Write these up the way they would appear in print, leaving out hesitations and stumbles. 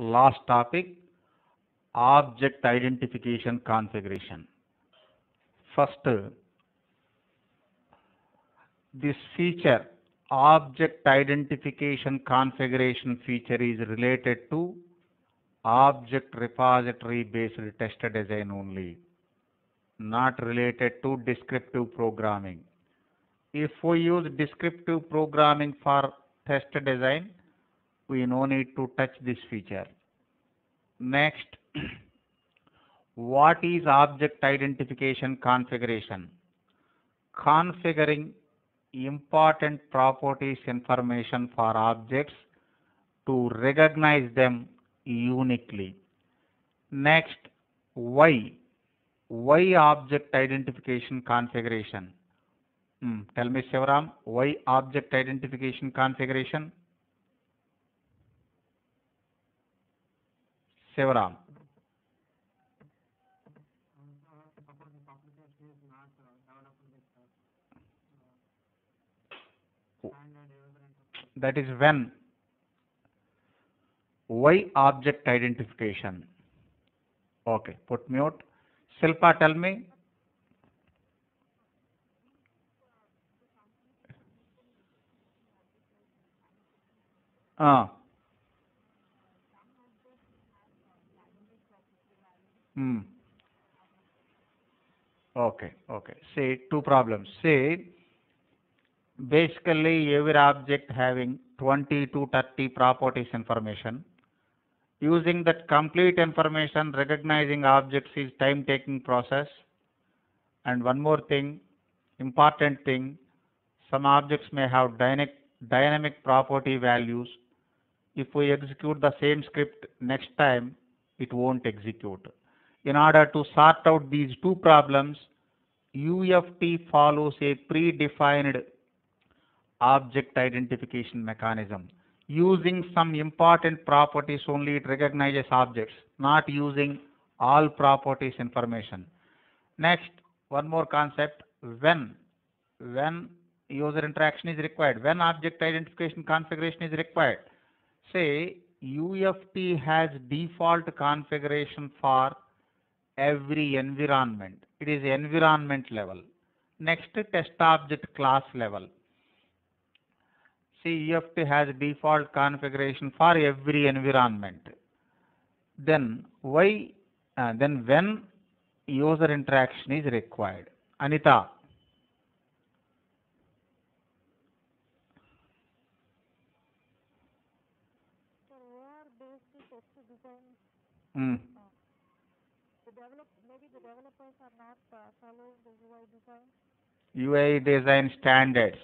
last topic, object identification configuration. First, this feature, object identification configuration feature, is related to object repository based test design only, not related to descriptive programming. If we use descriptive programming for test design, we no need to touch this feature. Next, what is object identification configuration? Configuring important properties information for objects to recognize them uniquely. Next, why? Why object identification configuration? Tell me, Shivaram, why object identification configuration? Shivaram. That is when. Why object identification? Okay, put mute. Silpa, tell me. Uh, hmm. Okay, okay. See, two problems. See, basically every object having 20 to 30 properties information. Using that complete information, recognizing objects is time-taking process. And one more thing, important thing, some objects may have dynamic property values. If we execute the same script next time, it won't execute. In order to sort out these two problems, UFT follows a predefined object identification mechanism. Using some important properties only, it recognizes objects, not using all properties information. Next, one more concept, when user interaction is required, when object identification configuration is required. Say UFT has default configuration for every environment. It is environment level. Next, test object class level. See, UFT has default configuration for every environment. Then when user interaction is required? Anita. Mm. UI design standards.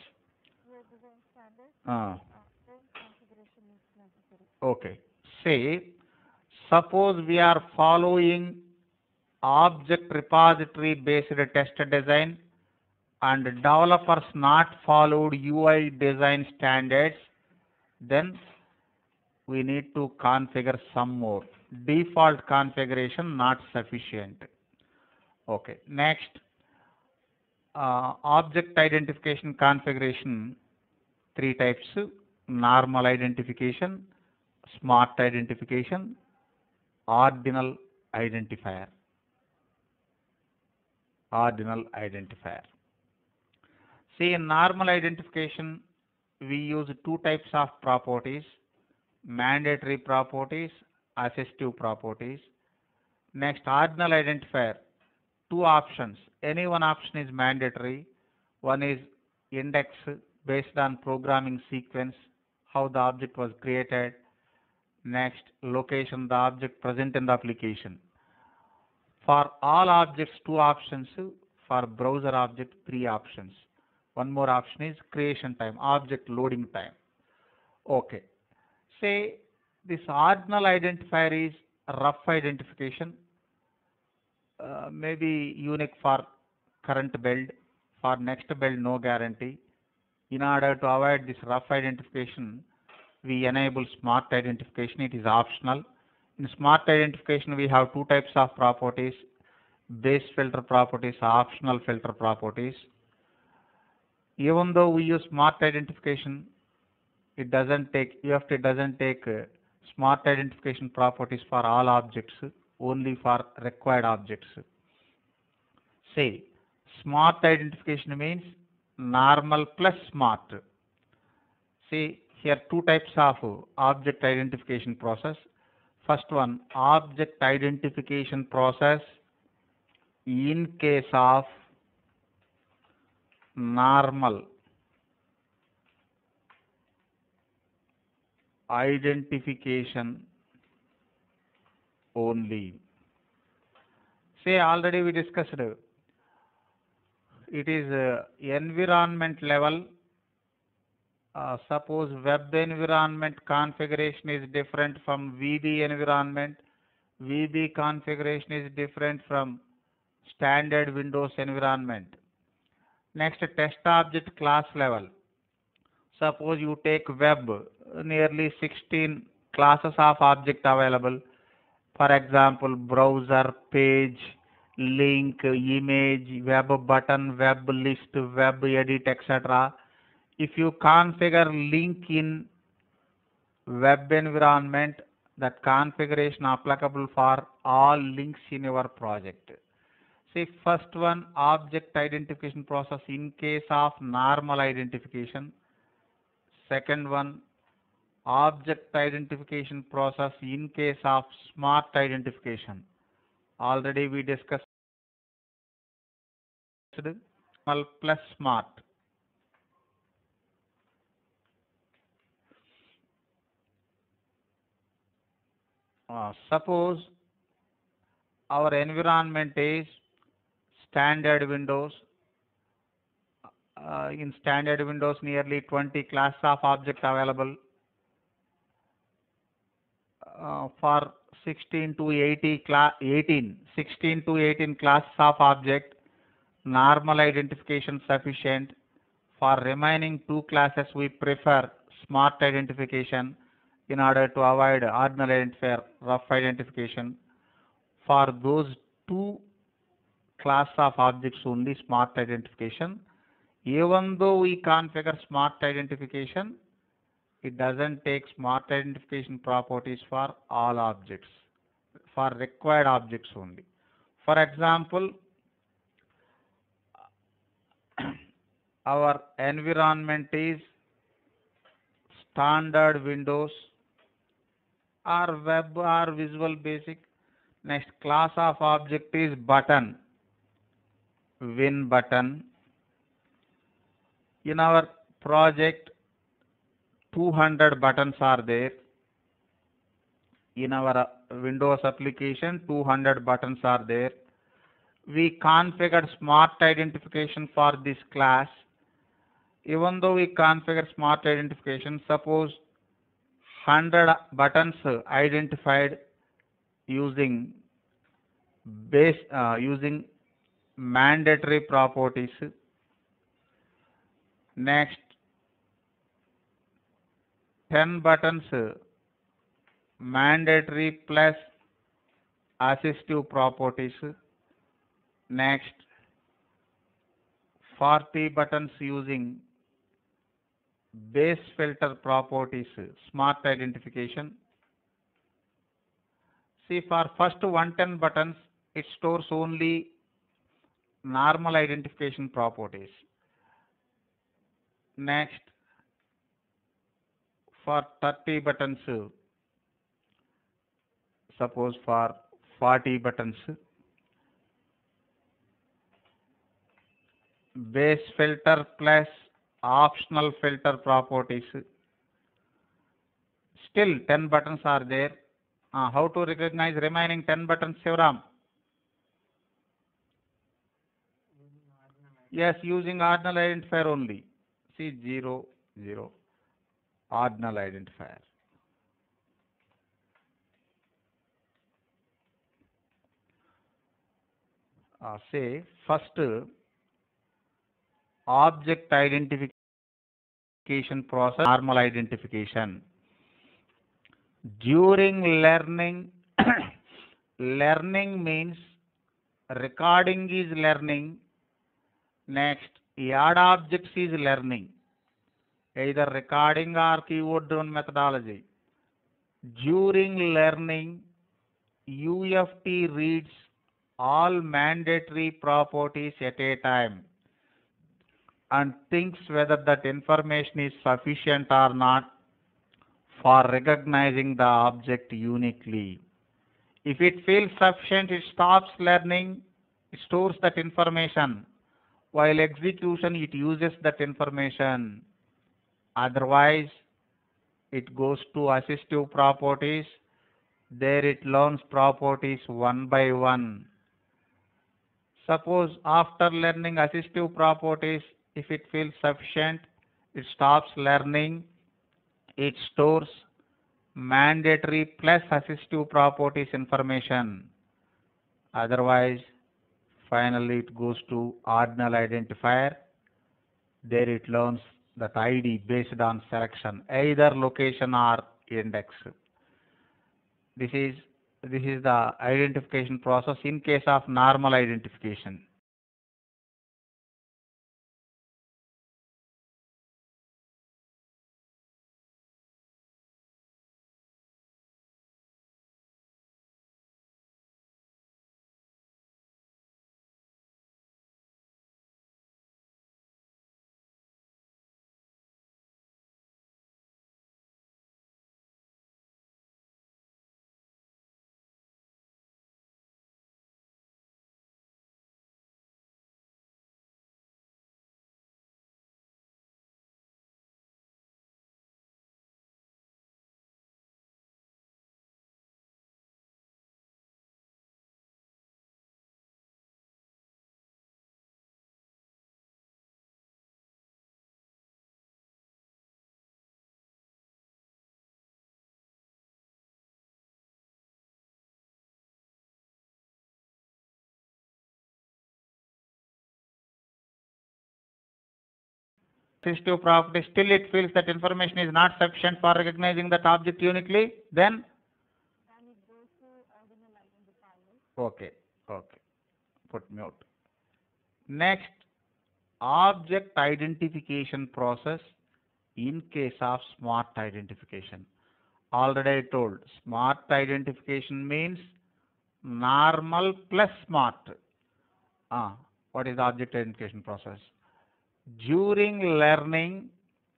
Okay. Say, suppose we are following object repository based test design and developers not followed UI design standards, then we need to configure some more. Default configuration not sufficient. Okay. Next, object identification configuration, three types: normal identification, smart identification, ordinal identifier. Ordinal identifier. See, in normal identification, we use two types of properties: mandatory properties, assistive properties. Next, ordinal identifier, two options. Any one option is mandatory. One is index based on programming sequence, how the object was created. Next, location, the object present in the application. For all objects, two options. For browser object, three options. One more option is creation time, object loading time. Okay. Say this ordinal identifier is rough identification, maybe unique for current build. For next build, no guarantee. In order to avoid this rough identification, we enable smart identification. It is optional. In smart identification, we have two types of properties: base filter properties, optional filter properties. Even though we use smart identification, it doesn't take UFT doesn't take Smart identification properties for all objects, only for required objects. Say, smart identification means normal plus smart. See, here two types of object identification process. First one, object identification process in case of normal identification only. Say, already we discussed it is environment level. Suppose web environment configuration is different from VB environment. VB configuration is different from standard Windows environment. Next, test object class level. Suppose you take web, nearly 16 classes of object available. For example, browser, page, link, image, web button, web list, web edit, etc. If you configure link in web environment, that configuration applicable for all links in your project. See, first one, object identification process in case of normal identification. Second one, object identification process in case of smart identification. Already we discussed normal plus smart. Suppose our environment is standard Windows. In standard Windows, nearly 20 classes of object available. For 16 to 18 classes of object, normal identification sufficient. For remaining two classes, we prefer smart identification in order to avoid ordinal identifier, rough identification. For those two classes of objects only, smart identification. Even though we configure smart identification, it doesn't take smart identification properties for all objects, for required objects only. For example, our environment is standard Windows or web or Visual Basic. Next class of object is button, Win button. In our project, 200 buttons are there. In our Windows application, 200 buttons are there. We configured smart identification for this class. Even though we configure smart identification, suppose 100 buttons identified using using mandatory properties. Next, 10 buttons mandatory plus assistive properties. Next, 40 buttons using base filter properties, smart identification. See, for first 110 buttons, it stores only normal identification properties. Next, for 30 buttons, suppose for 40 buttons, base filter plus optional filter properties. Still 10 buttons are there. How to recognize remaining 10 buttons, Shivram? Yes, using ordinal identifier only. See, 0, 0, ordinal identifier. Say, first object identification process, normal identification. During learning, learning means recording is learning. Next, add objects is learning, either recording or keyword driven methodology. During learning, UFT reads all mandatory properties at a time and thinks whether that information is sufficient or not for recognizing the object uniquely. If it feels sufficient, it stops learning, it stores that information. While execution, it uses that information. Otherwise, it goes to assistive properties. There it learns properties one by one. Suppose after learning assistive properties, if it feels sufficient, it stops learning, it stores mandatory plus assistive properties information. Otherwise, finally it goes to ordinal identifier. There it learns that ID based on selection, either location or index. This is this is the identification process in case of normal identification. Assistive property, still it feels that information is not sufficient for recognizing that object uniquely, then okay, okay, put mute. Next, object identification process in case of smart identification. Already I told, smart identification means normal plus smart. What is the object identification process? During learning,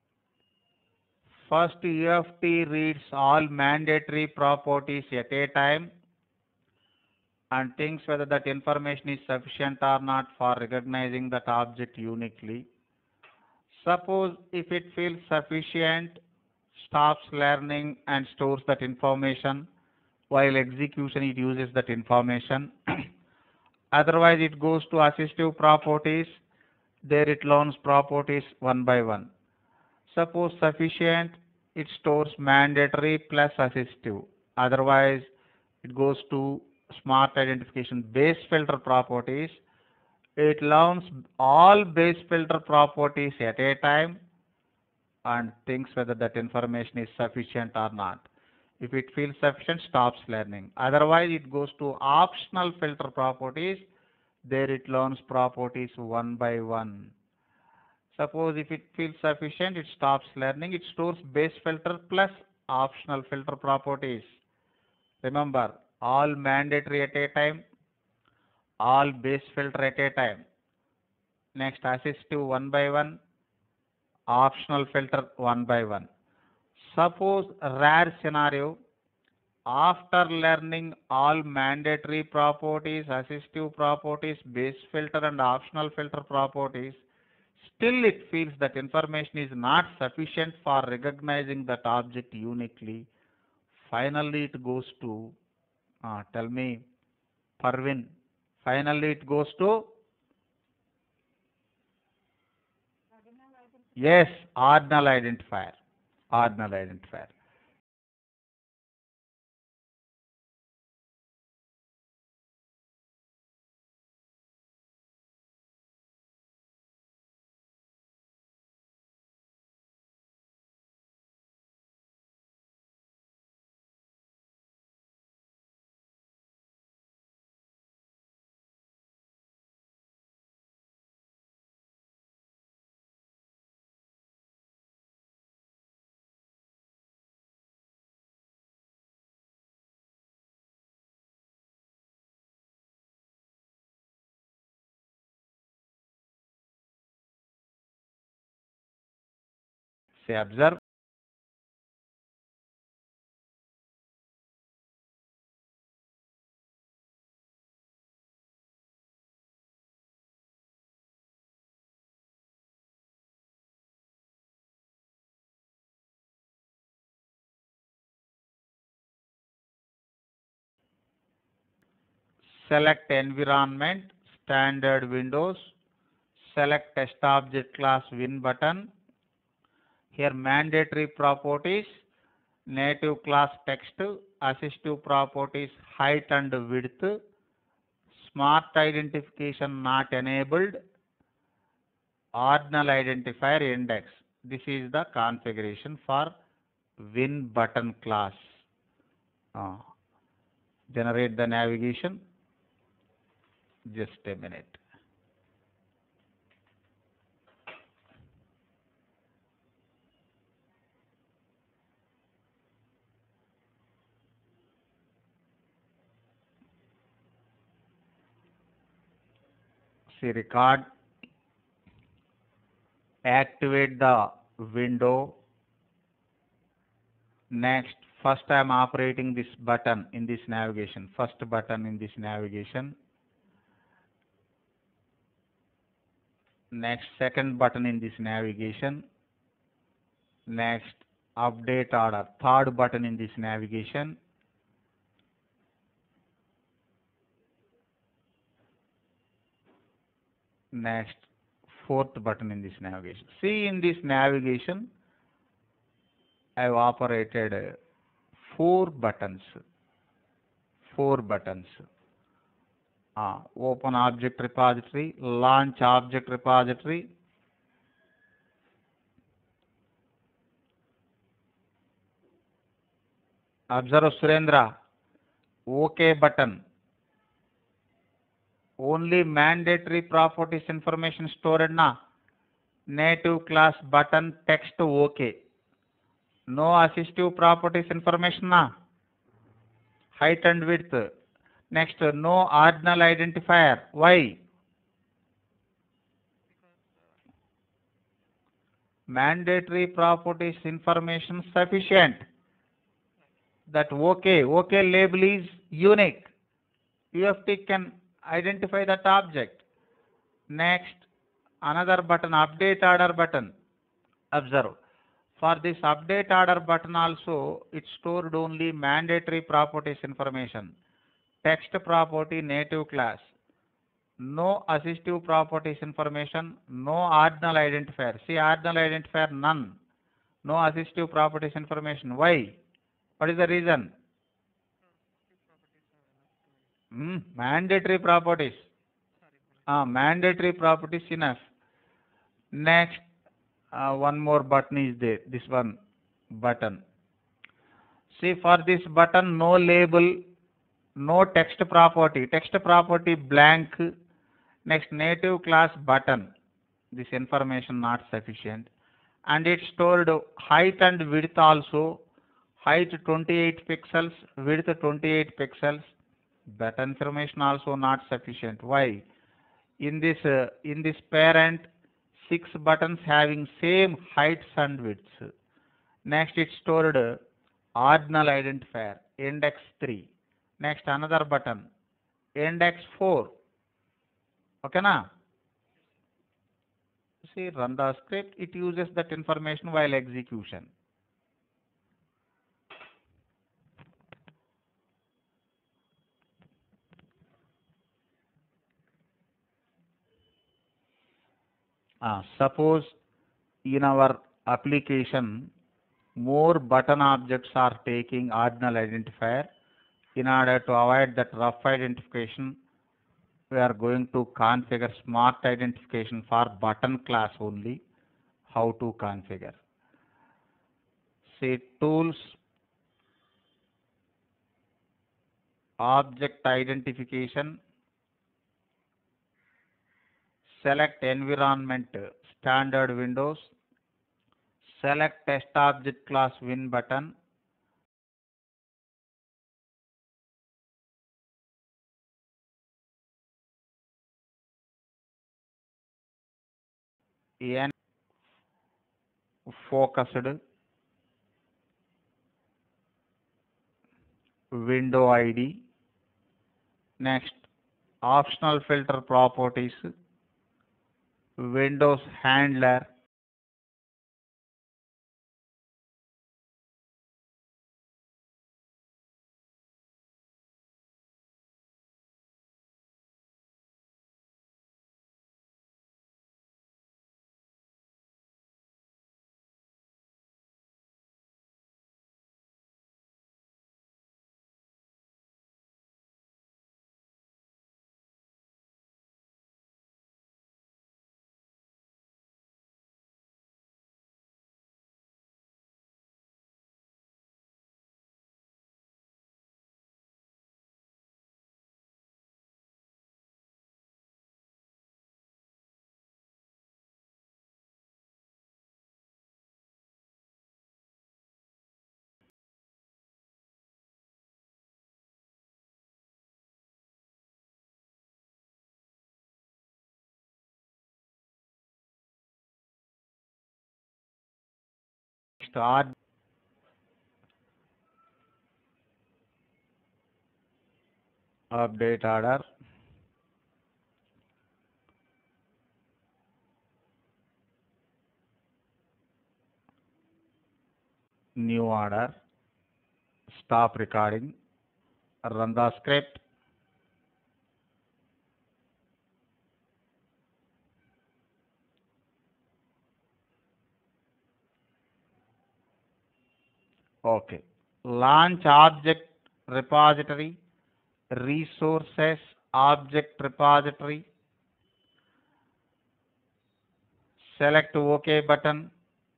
first UFT reads all mandatory properties at a time and thinks whether that information is sufficient or not for recognizing that object uniquely. Suppose if it feels sufficient, stops learning and stores that information. While execution, it uses that information. Otherwise, it goes to assistive properties. There it learns properties one by one. Suppose sufficient, it stores mandatory plus assistive. Otherwise, it goes to smart identification base filter properties. It learns all base filter properties at a time and thinks whether that information is sufficient or not. If it feels sufficient, stops learning. Otherwise, it goes to optional filter properties. There it learns properties one by one. Suppose if it feels sufficient, it stops learning. It stores base filter plus optional filter properties. Remember, all mandatory at a time, all base filter at a time. Next, assistive one by one, optional filter one by one. Suppose rare scenario, after learning all mandatory properties, assistive properties, base filter and optional filter properties, still it feels that information is not sufficient for recognizing that object uniquely. Finally, it goes to, tell me, Parvin. Finally, it goes to, yes, ordinal identifier. Ordinal identifier. Say observe. Select environment, standard windows, select test object class win button. Here mandatory properties, native class text, assistive properties height and width, smart identification not enabled, ordinal identifier index. This is the configuration for win button class. Generate the navigation. Just a minute. See record. Activate the window. Next, first I am operating this button in this navigation. First button in this navigation. Next, second button in this navigation. Next, update order. Third button in this navigation. Next, fourth button in this navigation. See, in this navigation, I have operated four buttons. Open object repository, launch object repository, observe Surendra, OK button. Only mandatory properties information stored na. Native class button text OK. No assistive properties information na. Height and width. Next, no ordinal identifier. Why? Mandatory properties information sufficient. That OK label is unique. UFT can identify that object. Next, another button, update order button. Observe. For this update order button also, it stored only mandatory properties information. Text property native class. No assistive properties information, no ordinal identifier. See, ordinal identifier none. No assistive properties information. Why? What is the reason? Mandatory properties. Mandatory properties enough. Next, one more button is there. This one button. See, for this button, no label, no text property. Text property blank. Next, native class button. This information not sufficient. And it stored height and width also. Height 28 pixels, width 28 pixels. That information also not sufficient. Why? In this parent, 6 buttons having same heights and widths. Next, it stored ordinal identifier, index 3. Next, another button, index 4. Okay, na? See, run the script. It uses that information while execution. Suppose in our application, more button objects are taking ordinal identifier. In order to avoid that rough identification, we are going to configure smart identification for button class only. How to configure? Say tools, object identification, select environment, standard windows, select test object class win button, focused, window ID. Next, optional filter properties, Windows handler, start update order, new order, stop recording, run the script. Okay. Launch object repository, resources object repository, select OK button.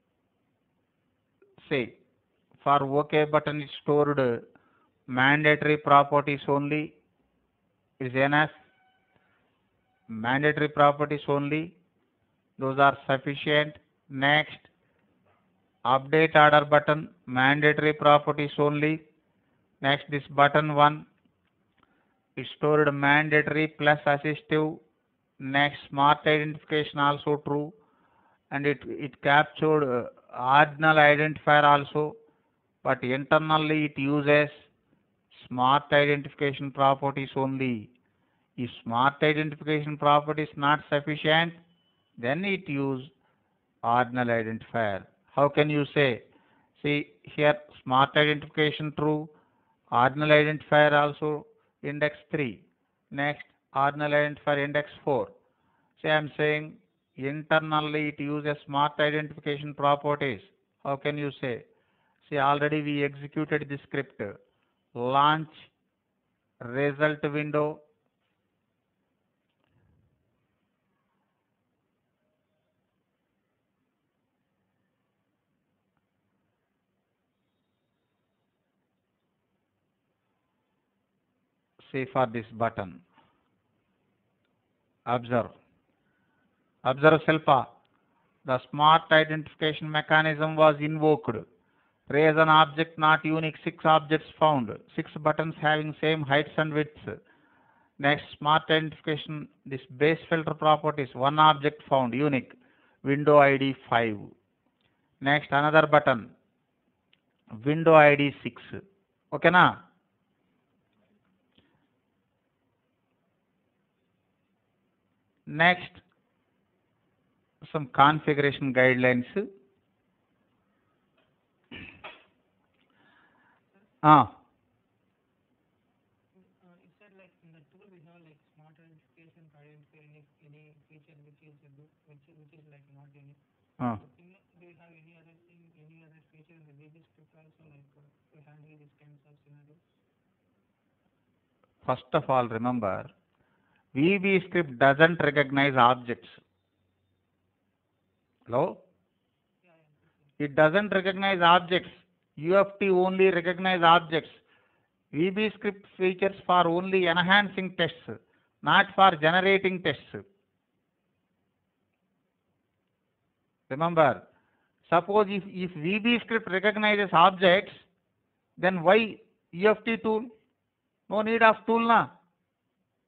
Say, for OK button is stored mandatory properties only, is enough. Mandatory properties only, those are sufficient. Next, update order button, mandatory properties only. Next, this button 1 is stored mandatory plus assistive. Next, smart identification also true, and it captured ordinal identifier also, but internally it uses smart identification properties only. If smart identification property is not sufficient, then it use ordinal identifier. How can you say? See here, smart identification true, ordinal identifier also index 3. Next, ordinal identifier index 4. Say I am saying internally it uses smart identification properties. How can you say? See, already we executed the script. Launch result window. See for this button. Observe. Observe Silpa. The smart identification mechanism was invoked. Raise an object not unique, 6 objects found, 6 buttons having same heights and widths. Next, smart identification, this base filter properties, 1 object found, unique, window ID 5. Next, another button, window ID 6. Okay na? Next, some configuration guidelines. You said like in the tool we have like smart identification to identify any feature which is like not unique. Uh, Do you have any other thing, any other feature in the VB script also like to handle these kinds of scenarios? First of all, remember, VB script doesn't recognize objects. Hello? Yeah, It doesn't recognize objects. UFT only recognize objects. VB script features for only enhancing tests, not for generating tests. Remember, suppose if VB script recognizes objects, then why UFT tool? No need of tool na.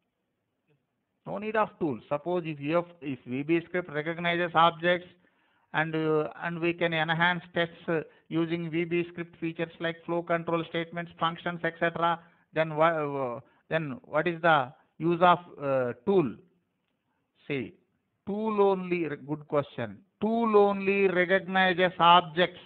No need of tool. Suppose if VB script recognizes objects and we can enhance tests using VB script features like flow control statements, functions, etc. Then what is the use of tool? See, tool only, good question. Tool only recognizes objects,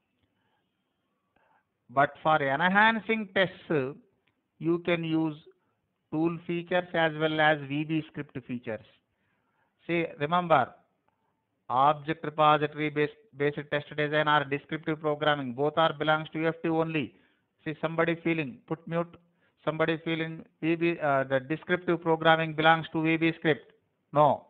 but for enhancing tests, you can use tool features as well as VB script features. See, remember, object repository based test design or descriptive programming, both are belongs to UFT only. See, somebody feeling, put mute. Somebody feeling the descriptive programming belongs to VB script. No.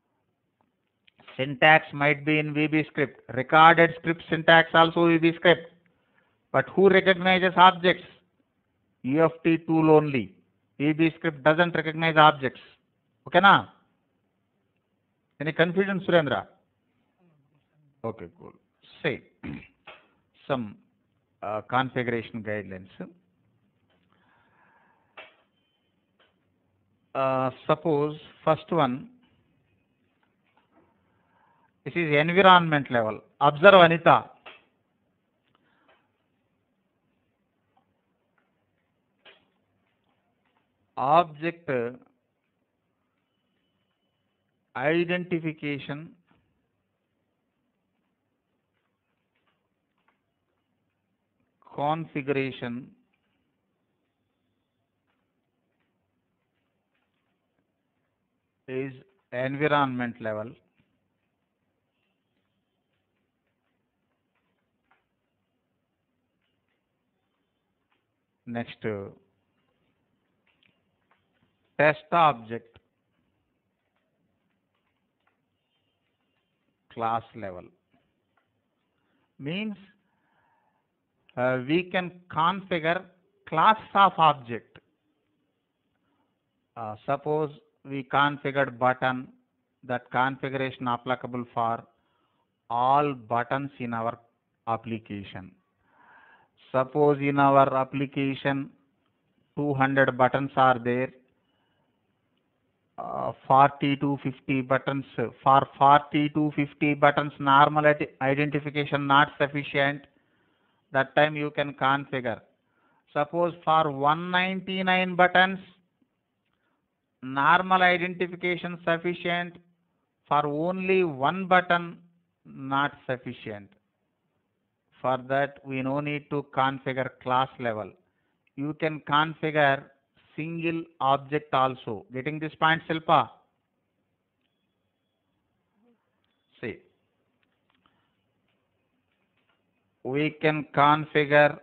Syntax might be in VB script. Recorded script syntax also VB script. But who recognizes objects? UFT tool only. VB script doesn't recognize objects. Okay, na? Any confusion, Surendra? Okay, cool. Say some configuration guidelines. Suppose first one, this is environment level. Observe, Anita. Object identification configuration is environment level. Next, test object class level means we can configure class of object. Suppose we configured button, that configuration applicable for all buttons in our application. Suppose in our application 200 buttons are there, 40 to 50 buttons. For 40 to 50 buttons, normal identification not sufficient. That time you can configure. Suppose for 199 buttons, normal identification sufficient. For only one button, not sufficient. For that, we no need to configure class level. You can configure single object also. Getting this point, Silpa? See, we can configure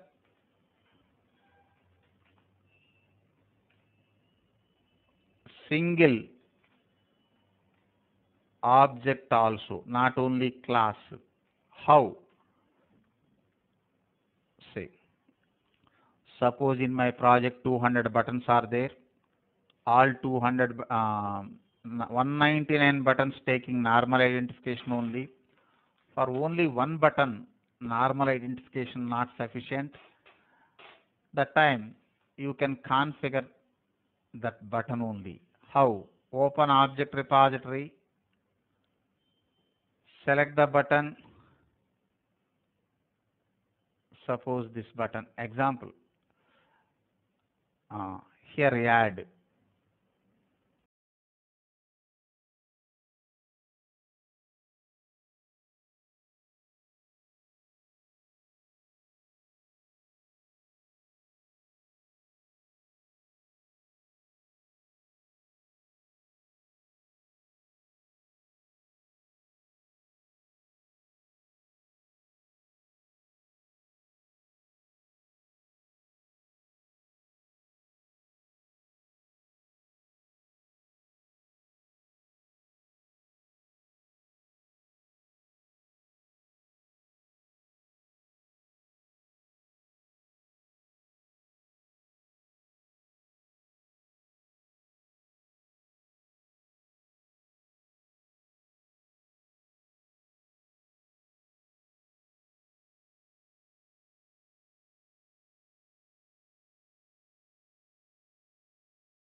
single object also, not only class. How? See, suppose in my project 200 buttons are there. All 199 buttons taking normal identification only. For only one button, normal identification not sufficient. That time you can configure that button only. How? Open object repository, select the button, suppose this button, example, here add.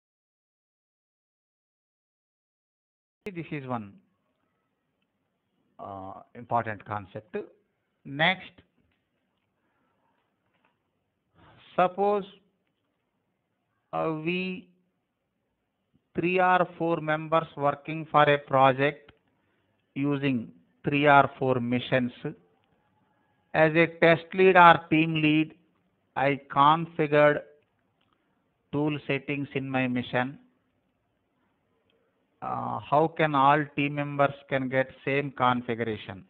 This is one. important concept. Next, suppose we 3 or 4 members working for a project using 3 or 4 missions. As a test lead or team lead, I configured tool settings in my mission. How can all team members can get same configuration?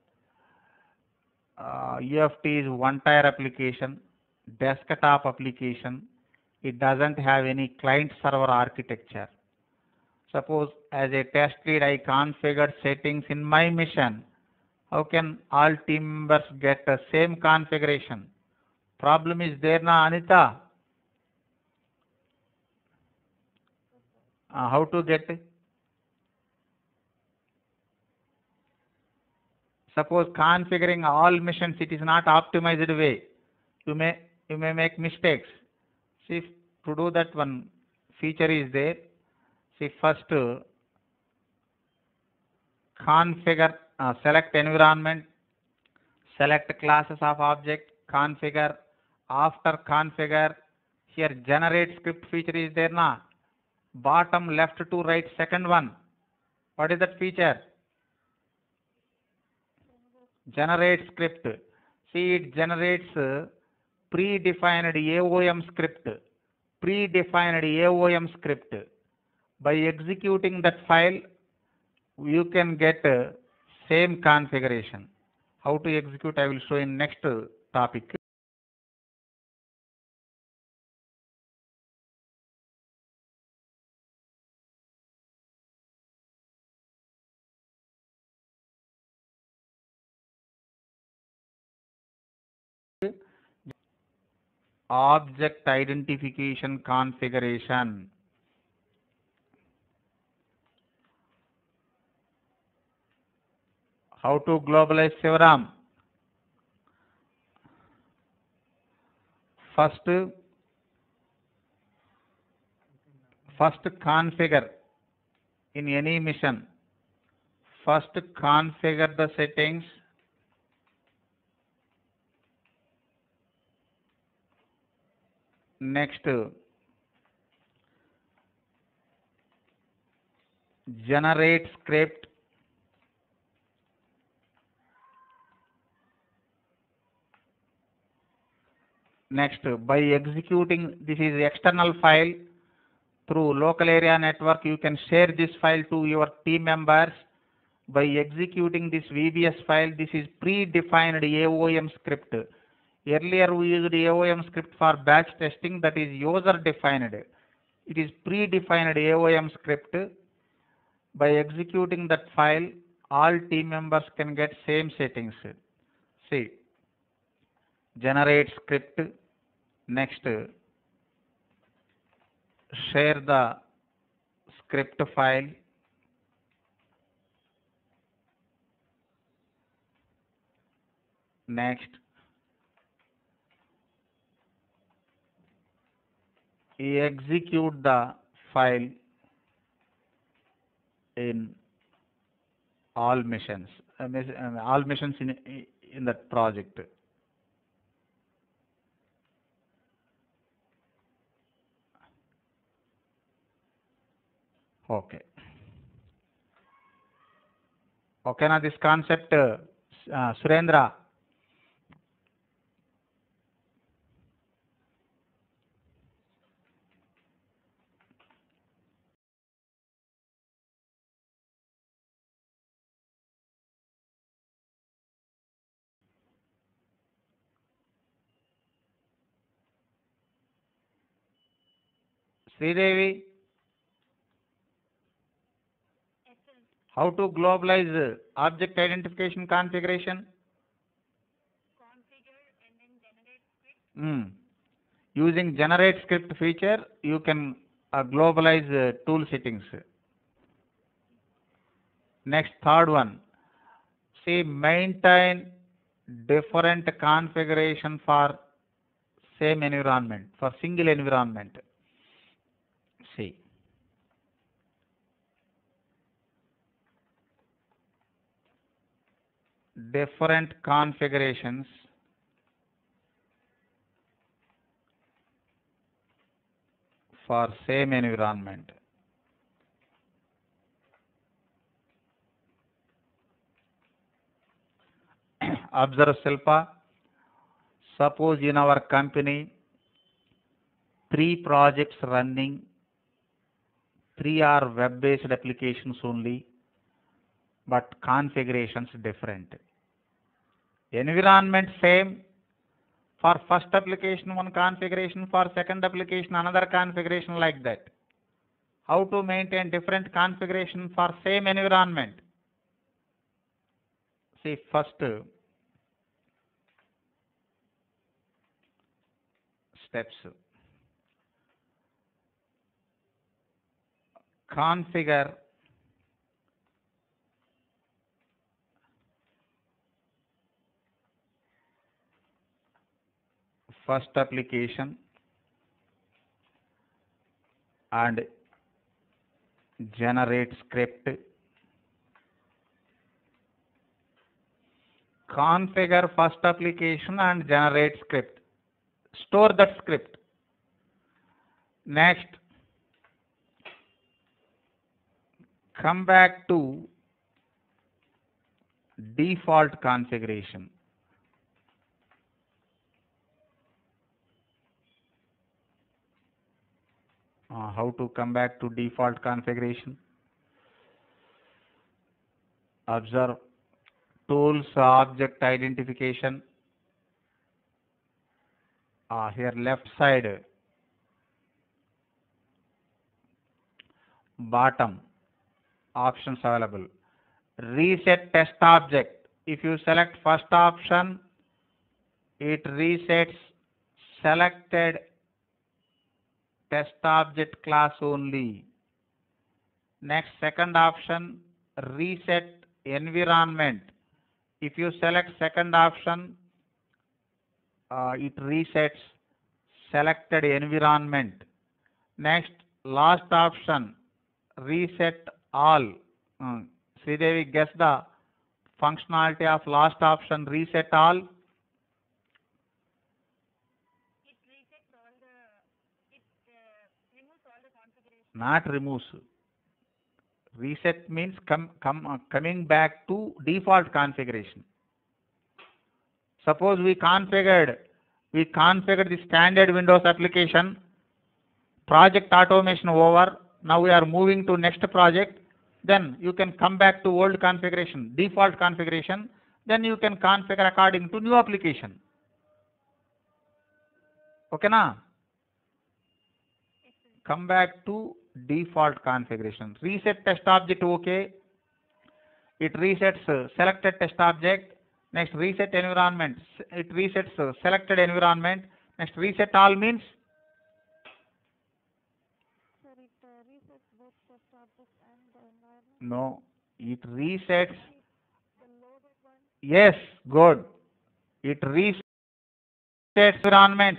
UFT is one-tier application, desktop application. It doesn't have any client-server architecture. Suppose as a test lead, I configured settings in my mission. How can all team members get the same configuration? Problem is there na, Anita? How to get it? Suppose configuring all missions, it is not optimized way. You may make mistakes. See, to do that, one feature is there. See, first configure, select environment, select classes of object, configure. After configure, here generate script feature is there na. Bottom left to right, second one. What is that feature? Generate script. See, it generates predefined AOM script. Predefined AOM script. By executing that file, you can get same configuration. How to execute, I will show in next topic. Object identification configuration. How to globalize Shivaram? First configure in any mission. First configure the settings. Next, generate script. Next, by executing, this is external file. Through local area network, you can share this file to your team members. By executing this VBS file, this is predefined AOM script. Earlier we used AOM script for batch testing, that is user defined. It is predefined AOM script. By executing that file, all team members can get same settings. See, generate script. Next, share the script file. Next, execute the file in all missions, all missions in that project. Okay. Okay, now this concept, Surendra. Sridevi, how to globalize object identification configuration? Using generate script feature, you can globalize tool settings. Next, third one. See, maintain different configuration for same environment, for single environment. See, different configurations for same environment. Observe, Silpa. Suppose in our company, 3 projects running, 3 are web-based applications only, but configurations different. Environment same. For first application, one configuration, for second application, another configuration, like that. How to maintain different configuration for same environment? See, first steps. Configure first application and generate script. Configure first application and generate script. Store that script. Next, come back to default configuration. How to come back to default configuration? Observe tools, object identification. Here left side, bottom, options available. Reset test object. If you select first option, it resets selected test object class only. Next, second option, reset environment. If you select second option, it resets selected environment. Next, last option, reset all. Sridevi, guess the functionality of last option, reset all. It resets all the, it removes all the configuration. Not removes. Reset means coming back to default configuration. Suppose we configured the standard Windows application, project automation over, now we are moving to next project, then you can come back to old configuration, default configuration, then you can configure according to new application. Okay na? Come back to default configuration. Reset test object, okay. It resets selected test object. Next, reset environment. It resets selected environment. Next, reset all means? Sir, it resets both test object and the environment. No, it resets. The loaded one. Yes, good. It resets environments.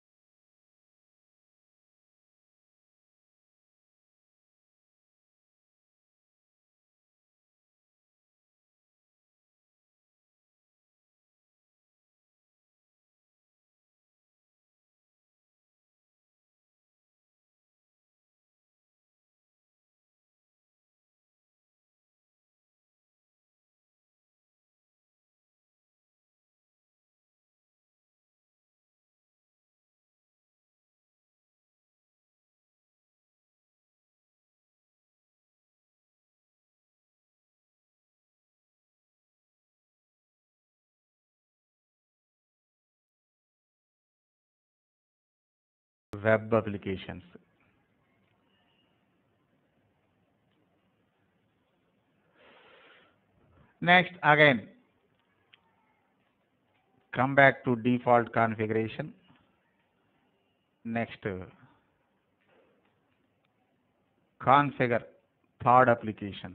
Web applications. Next, again, come back to default configuration. Next, configure third application.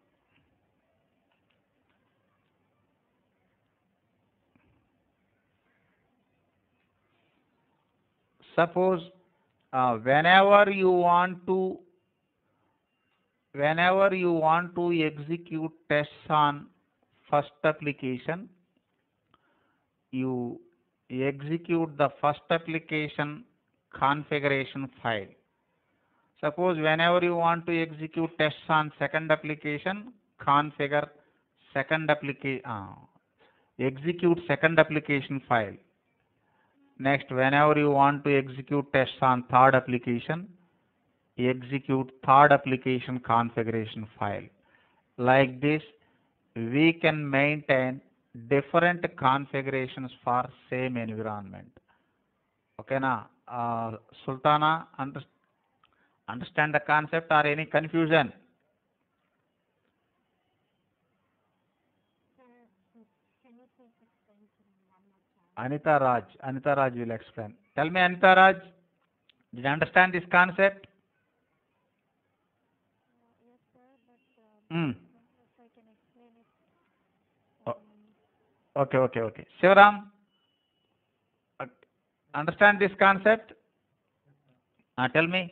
Suppose whenever you want to execute tests on first application, you execute the first application configuration file. Suppose whenever you want to execute tests on second application, configure second application, execute second application file. Next, whenever you want to execute tests on third application, execute third application configuration file. Like this, we can maintain different configurations for same environment. Okay, na? Sultana, understand the concept or any confusion? Can you please explain to me one more time? Anita Raj will explain. Tell me, Anita Raj, did you understand this concept? Yes, sir, but Hmm. if I can explain it. O- Okay. Shivaram, uh, understand this concept? Tell me.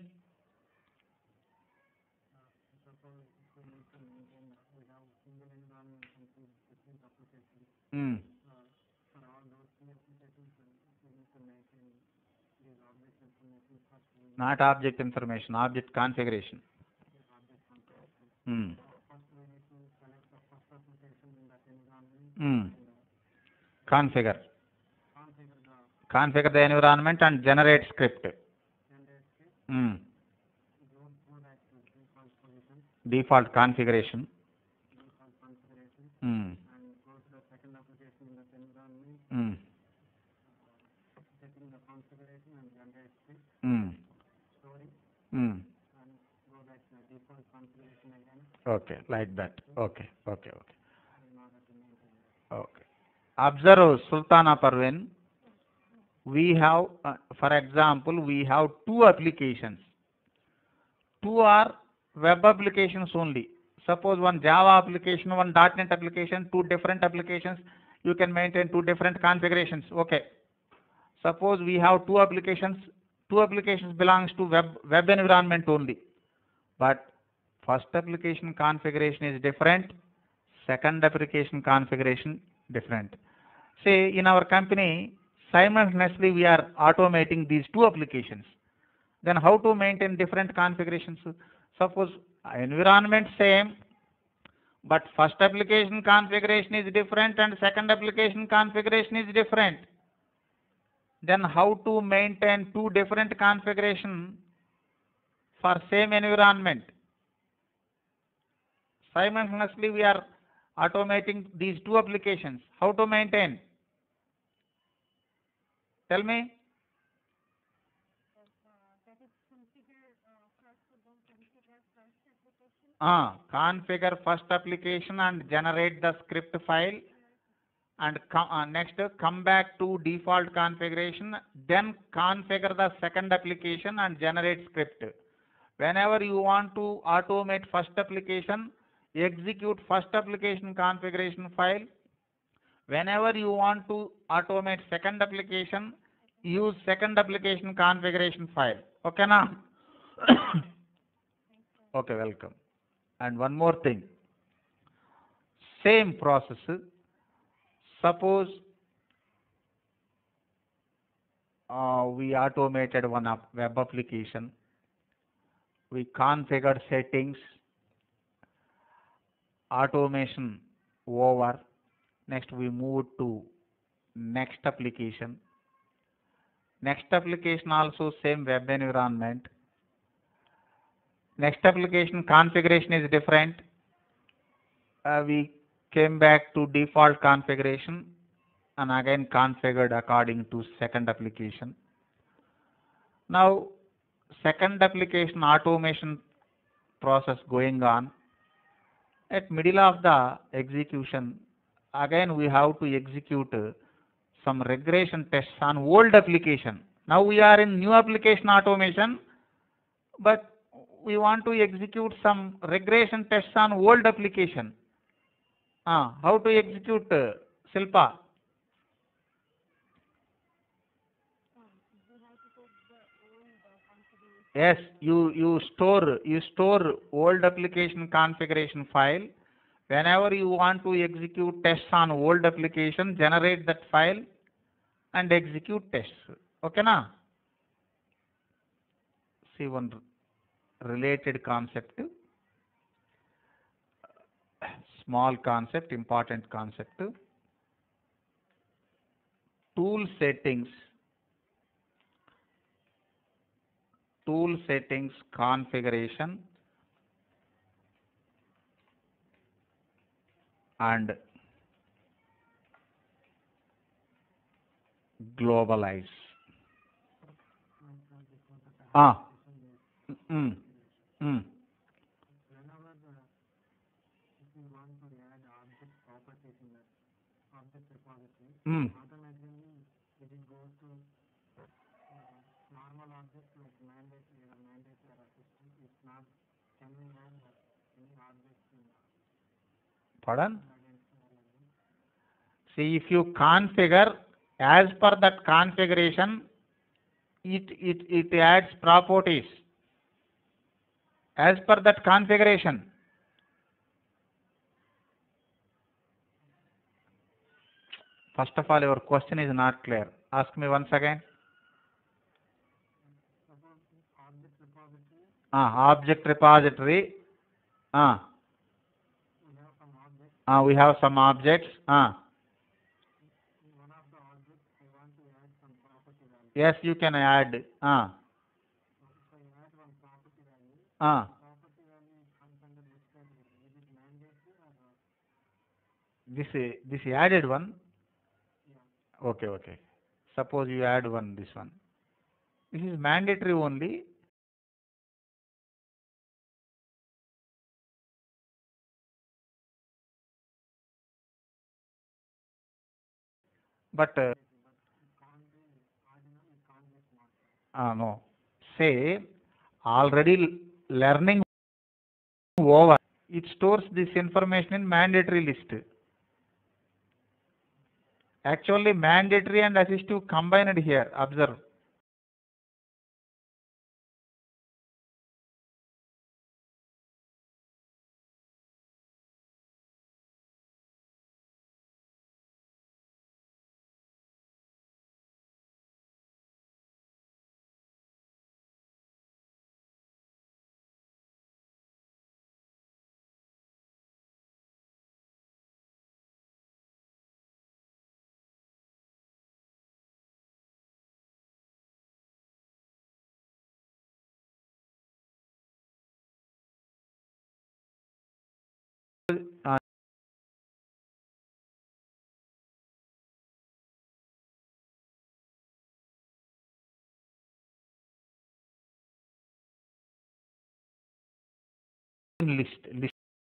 Hmm. Not object information, object configuration. Hmm. Hmm. Configure. Configure the environment and generate script. Hmm. Default configuration. Hmm. Hmm. Hmm. Hmm. Okay, like that. Okay. Observe, Sultana Parveen. We have, for example, we have two applications. Two are web applications only. Suppose one Java application, one .NET application, two different applications. You can maintain two different configurations. Okay. Suppose we have two applications. Two applications belongs to web environment only. But first application configuration is different. Second application configuration different. Say in our company, simultaneously we are automating these two applications. Then how to maintain different configurations? Suppose environment same, but first application configuration is different and second application configuration is different. Then how to maintain two different configuration for same environment? Simultaneously we are automating these two applications. How to maintain? Tell me. That is configure first application. Configure first application and generate the script file, and next come back to default configuration, then configure the second application and generate script. Whenever you want to automate first application, execute first application configuration file. Whenever you want to automate second application, use second application configuration file. Okay na? Okay, welcome. And one more thing, same process. Suppose we automated one web application, we configured settings, automation over. Next we move to next application. Next application also same web environment. Next application configuration is different. We came back to default configuration and again configured according to second application. Now second application automation process going on. At middle of the execution, again we have to execute some regression tests on old application. Now we are in new application automation, but we want to execute some regression tests on old application. How to execute, Silpa? We have to take the old configuration. Yes, you store old application configuration file. Whenever you want to execute tests on old application, generate that file and execute tests. Okay na? See one related concept, small concept, important concept. Tool settings, configuration and globalize. Ah. Mm. Mm. Whenever if you want to add object properties in that object repository, Mm. automatically it will go to normal objects like mandatory or assistant. It's not coming out any objects in Pardon? identity or like that. See, if you configure as per that configuration, it adds properties as per that configuration. First of all, your question is not clear. Ask me once again. Suppose object repository, Object repository. we have some objects. We have some objects. In one of the objects, I want to add some property value. Yes, you can add. So if I add one property value, property value comes under which category? Is it mandatory or This added one. yeah? Okay. Suppose you add this one. This is mandatory only. But It can't be ordinal, it can't be smart. no. Say already learning over. It stores this information in mandatory list. Actually, mandatory and assistive combined here. Observe. Uh, list.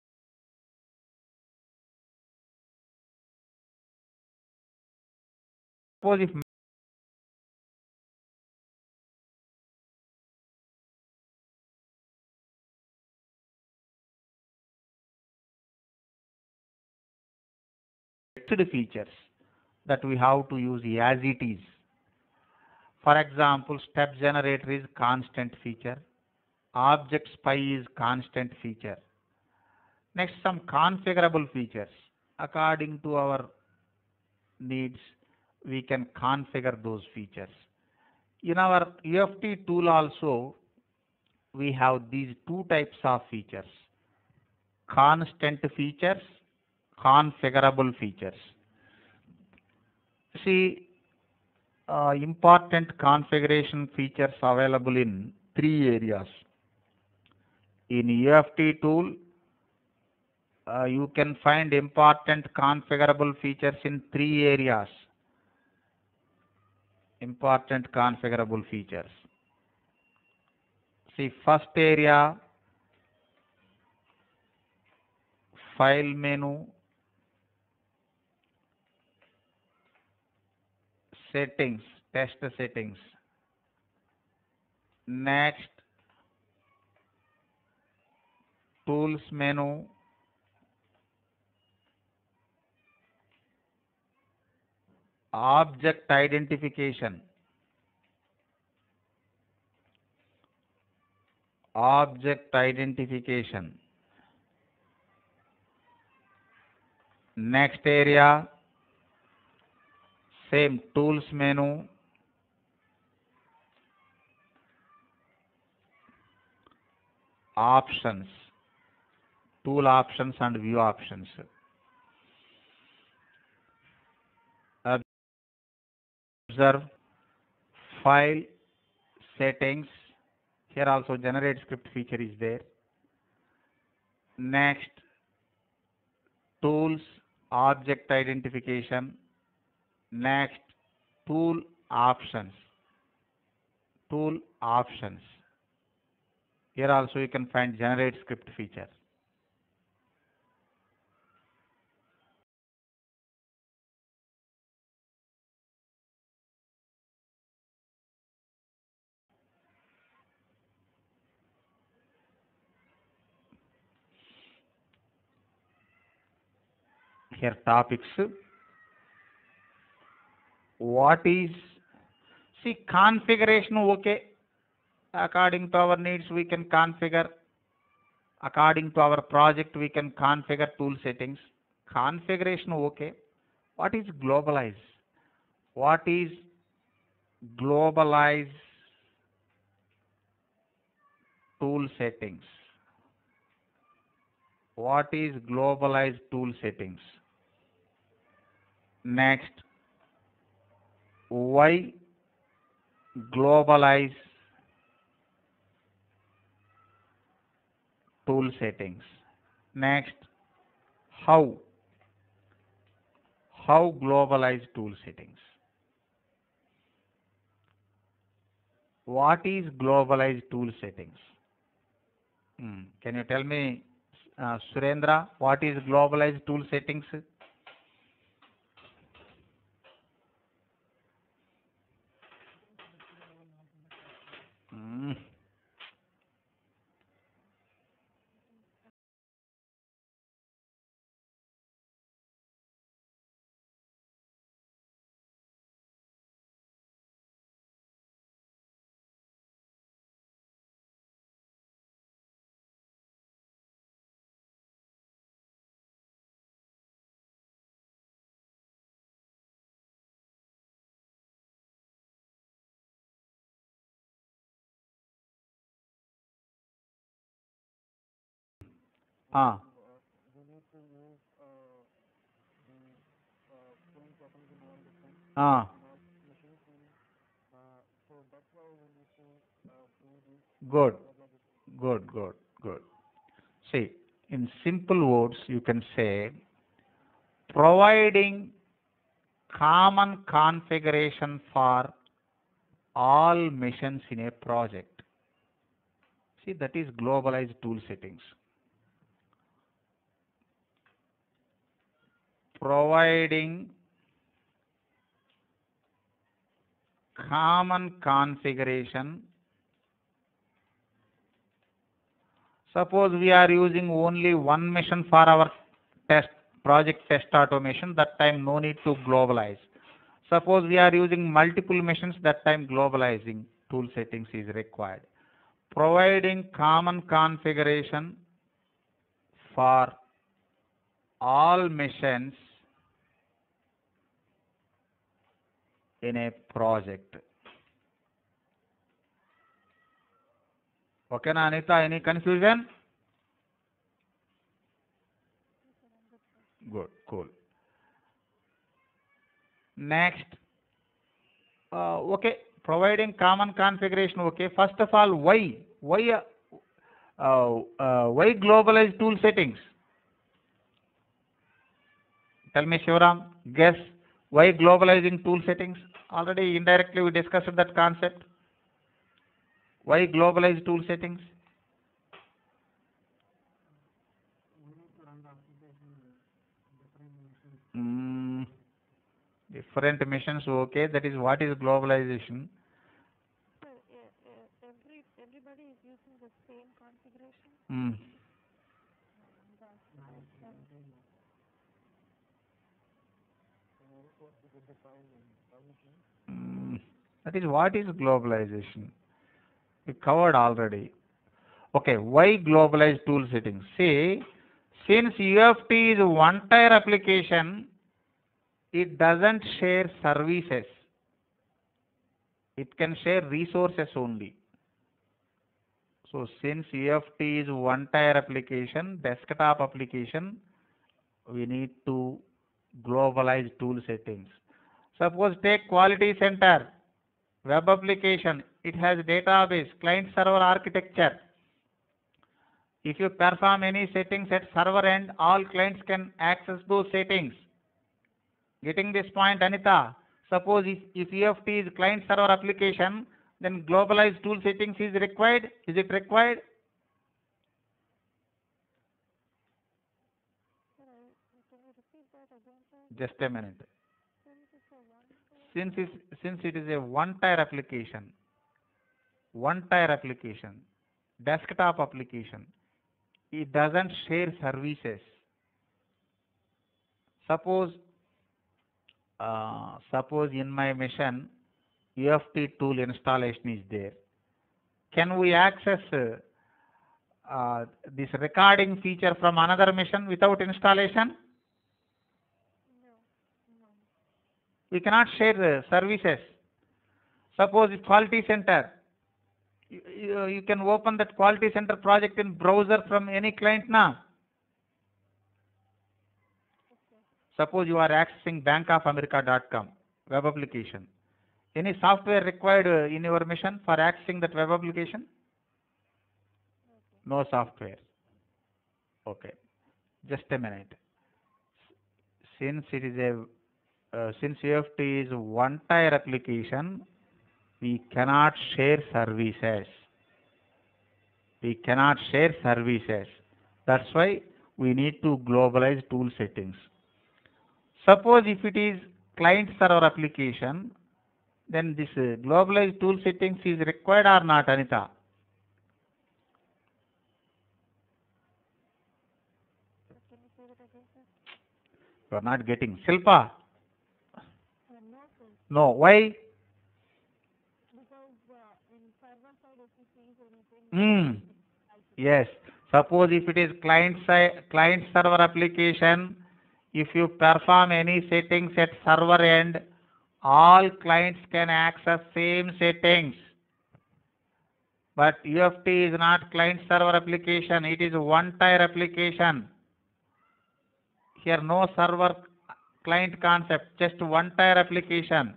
Suppose if fixed features that we have to use as it is. For example, step generator is constant feature. Object spy is constant feature. Next, some configurable features. According to our needs, we can configure those features. In our UFT tool also, we have these two types of features: constant features, configurable features. See, important configuration features available in three areas. In UFT tool, you can find important configurable features in three areas. Important configurable features. See, first area, file menu, settings, test settings. Next, tools menu, object identification. Object identification. Next area, same tools menu, options, tool options and view options. Observe file settings. Here also generate script feature is there. Next, tools object identification. Next, tool options. Tool options. Here also you can find generate script feature. Here topics. What is, see, configuration okay. According to our needs we can configure. According to our project we can configure tool settings. Configuration okay. What is globalize? What is globalize tool settings? What is globalize tool settings? Next, why globalize tool settings? Next, how globalize tool settings? What is globalize tool settings? Can you tell me, Surendra, what is globalize tool settings? Hmm. Ah. We need to use the pulling properly to one different Ah. machine tool. So that's why we need to do this Good. globalization. Good. See, in simple words, you can say providing common configuration for all machines in a project. See, that is globalized tool settings. Providing common configuration. Suppose we are using only one machine for our project test automation, that time no need to globalize. Suppose we are using multiple machines, that time globalizing tool settings is required. Providing common configuration for all machines in a project. Okay, na Anita, any confusion? Good, cool. Next, okay, providing common configuration. Okay, first of all, why globalize tool settings? Tell me, Shivaram, guess why globalizing tool settings? Already indirectly we discussed that concept. Why globalize tool settings? We need to run the application different machines. Different missions, okay, that is what is globalization. So, everybody is using the same configuration. That is what is globalization. We covered already. Okay, why globalize tool settings? See, Since UFT is one tier application, it doesn't share services. It can share resources only. So since UFT is one tier application, desktop application, we need to globalize tool settings. Suppose take quality center, web application, it has database, client server architecture. If you perform any settings at server end, all clients can access those settings. Getting this point, Anita? Suppose if UFT is client server application, then globalized tool settings is required. Is it required? Sir, can you repeat that again, sir? Just a minute. Since it's a one tier, Since it is a one tier application, desktop application, it doesn't share services. Suppose in my machine UFT tool installation is there. Can we access this recording feature from another machine without installation? no, no. We cannot share services. Suppose if quality center, you can open that quality center project in browser from any client now. Okay. Suppose you are accessing bankofamerica.com web application. Any software required in your machine for accessing that web application? Okay. No software. Okay. Just a minute. Since it is since UFT is one tier application, we cannot share services. That's why we need to globalize tool settings. Suppose if it is client server application, then this globalized tool settings is required or not, Anita? Sir, can you say that again, sir? You are not getting. Silpa? No, sir. No. Why? Because in server side, if you see anything, Yes. Suppose if it is client server application, if you perform any settings at server end, all clients can access same settings. But UFT is not client server application, it is one tier application. Here no server client concept, just one tier application.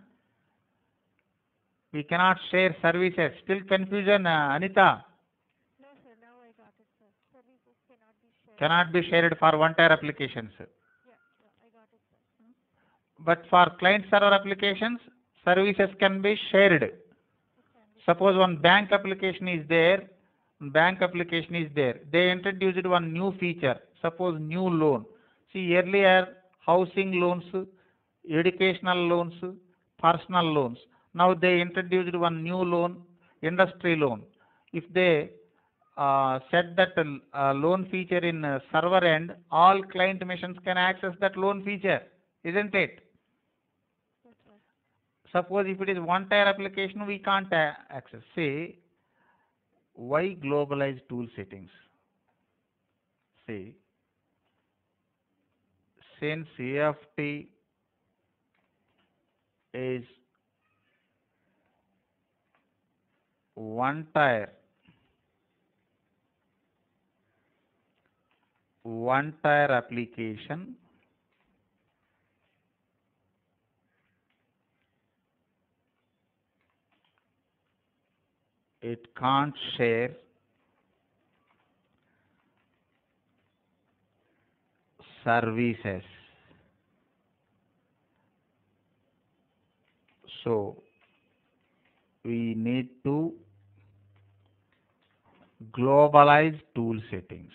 We cannot share services. Still confusion, Anita? No, sir. Now I got it, sir. Services cannot be shared. Cannot be shared for one tier applications. Yeah, I got it, sir. But for client server applications, services can be shared. It can be. Suppose one bank application is there. They introduced one new feature. Suppose new loan. See, earlier housing loans, educational loans, personal loans. Now they introduced one new loan, industry loan. If they set that loan feature in server end, all client machines can access that loan feature, isn't it? Yes, sir. Suppose if it is one tier application, we can't access. Say, why globalize tool settings? See, since UFT is one tier application, it can't share services. So we need to globalize tool settings.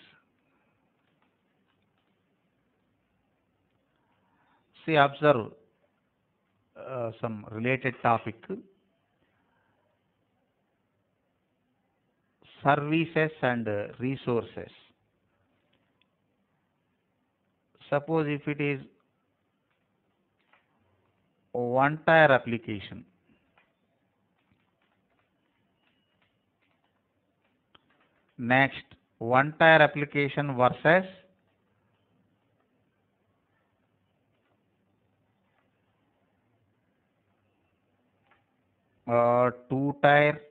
See, observe some related topic. Services and resources. Suppose if it is one tier application, next one tier application versus two tier,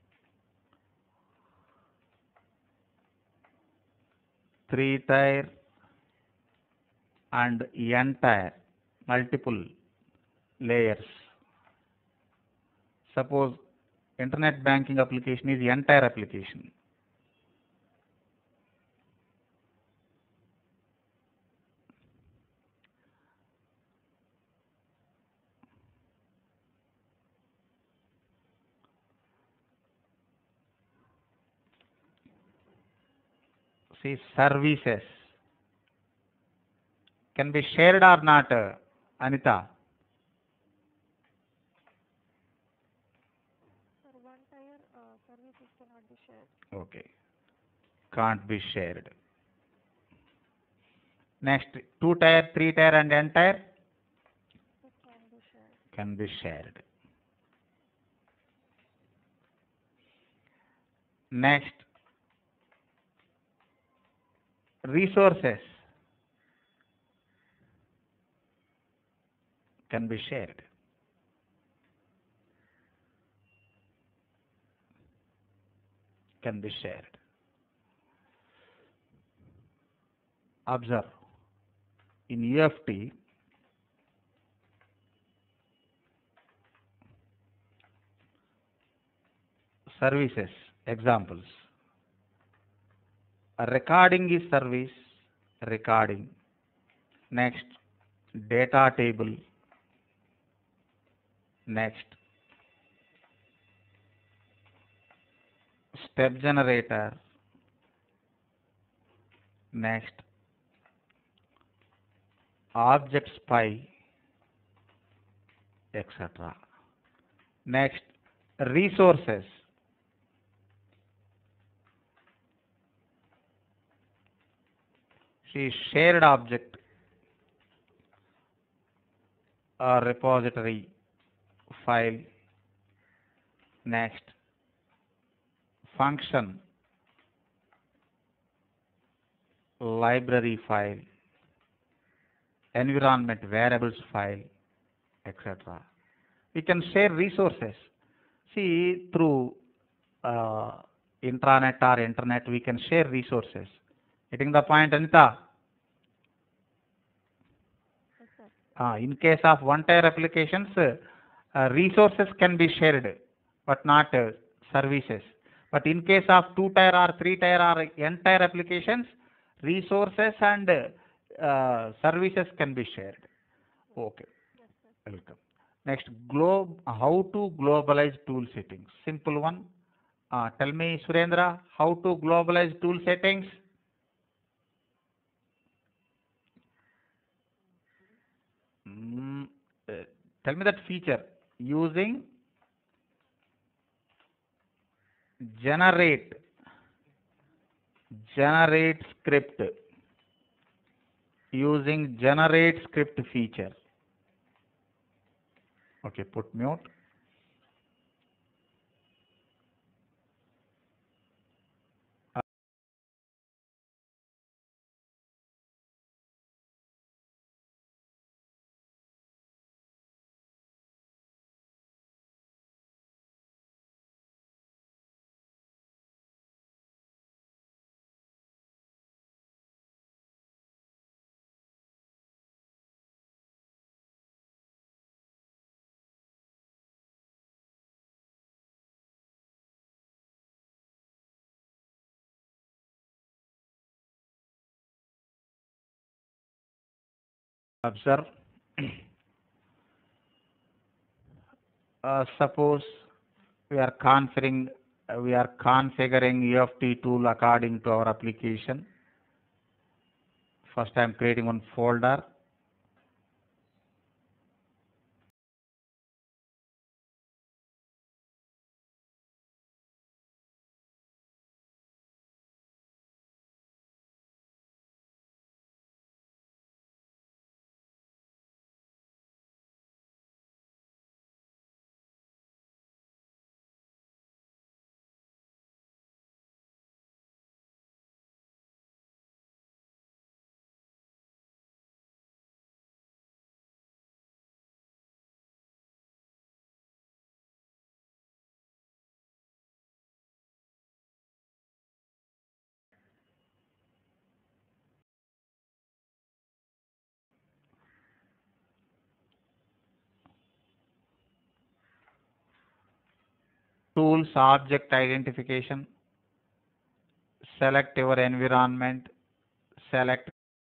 three tier, and n tier, multiple layers. Suppose internet banking application is entire application. See, services can be shared or not, Anita? Sir, one tier services cannot be shared. Okay, can't be shared. Next, two tier, three tier, and n tier It can be shared. can be shared. Next, resources can be shared. Can be shared. Observe, in UFT, services, examples. A recording is service, recording. Next, data table. Next, step generator. Next, object spy, etc. Next, resources. See, shared object or repository file. Next, function, library file, environment variables file, etc. We can share resources. See, through intranet or internet, we can share resources. Getting the point, Anita? Yes, sir. In case of one-tier applications, resources can be shared, but not services. But in case of two-tier or three-tier or n-tier applications, resources and services can be shared. Okay, Yes, sir. welcome. Next, how to globalize tool settings. Simple one. Tell me, Surendra, how to globalize tool settings? Mm, uh, Tell me that feature. Using generate script, using generate script feature. Okay, put mute. Observe. Suppose we are configuring UFT tool according to our application. First, I am creating one folder. tools object identification, select your environment, select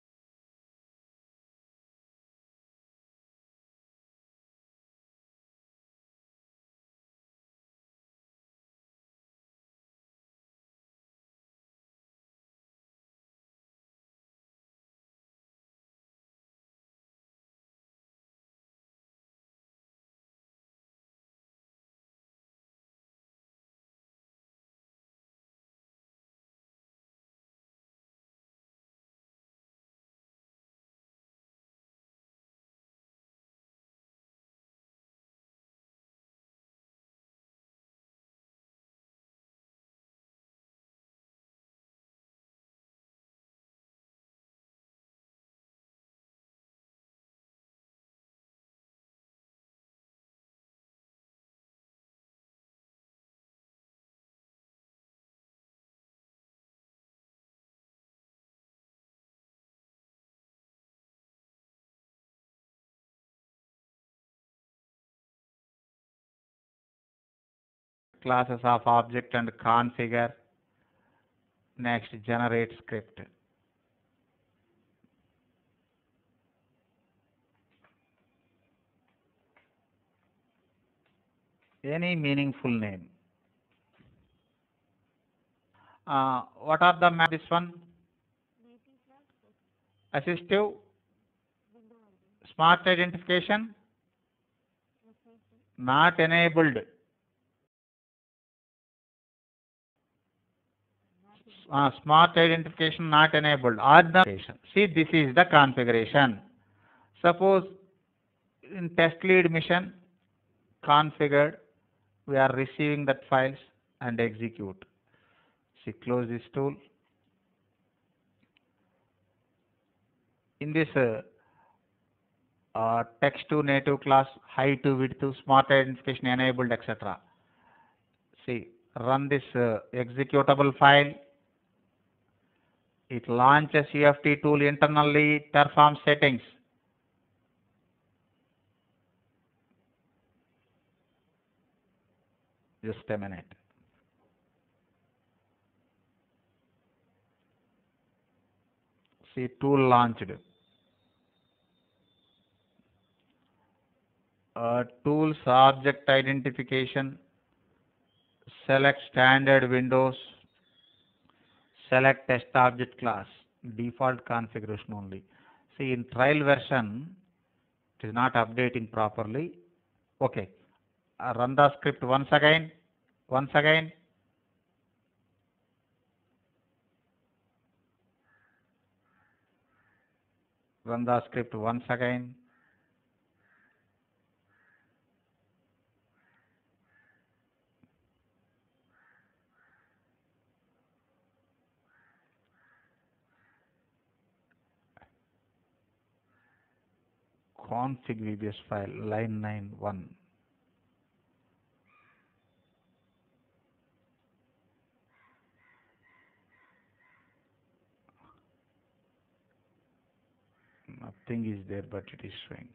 classes of object and configure. Next, generate script. Any meaningful name. What are the this one? Native class, Assistive, window ID. smart identification, Yes, yes, sir. not enabled. Smart identification not enabled. Identification. See, this is the configuration. Suppose in test lead mission configured, we are receiving that files and execute. See, close this tool. In this text to native class, height to width to smart identification enabled, etc. See, run this executable file. It launches UFT tool internally, performs settings. Just a minute. See, tool launched. Tools object identification. Select standard Windows. Select test object class. Default configuration only. See, in trial version, it is not updating properly. Okay. Run the script once again. Once again. Run the script once again. Config VBS file, line 9.1. Nothing is there, but it is showing.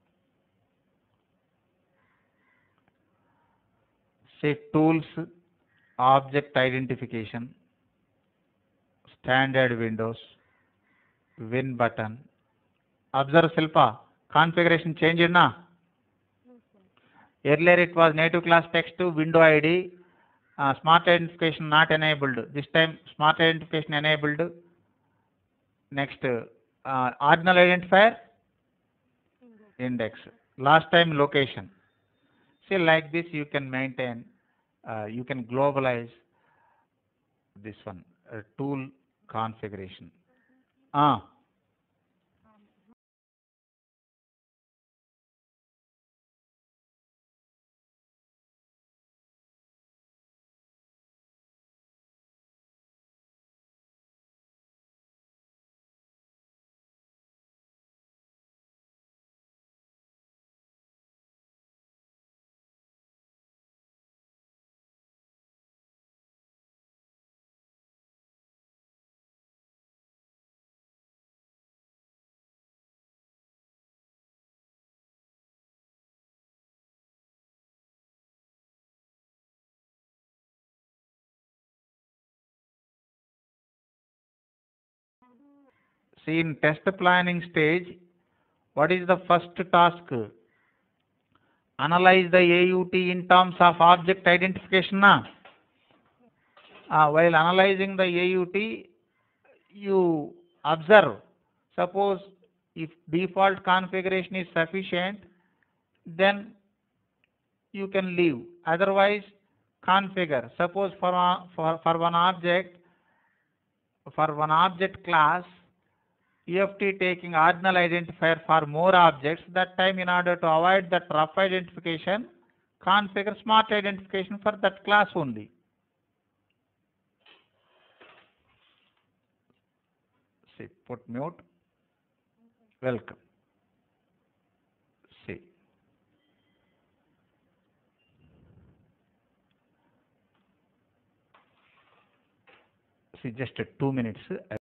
Say tools, object identification, standard Windows, Win button. Observe Silpa, configuration changed na? No, sir. Earlier it was native class text to window ID, smart identification not enabled. This time smart identification enabled. Next, ordinal identifier, index. Last time location. See, like this you can maintain, you can globalize this one, tool configuration. See, in test planning stage, what is the first task? Analyze the AUT in terms of object identification. While analyzing the AUT, you observe. Suppose if default configuration is sufficient, then you can leave. Otherwise, configure. Suppose for one object class, UFT taking ordinal identifier for more objects. That time, in order to avoid that rough identification, configure smart identification for that class only. See, put mute. Welcome. See. See, just 2 minutes.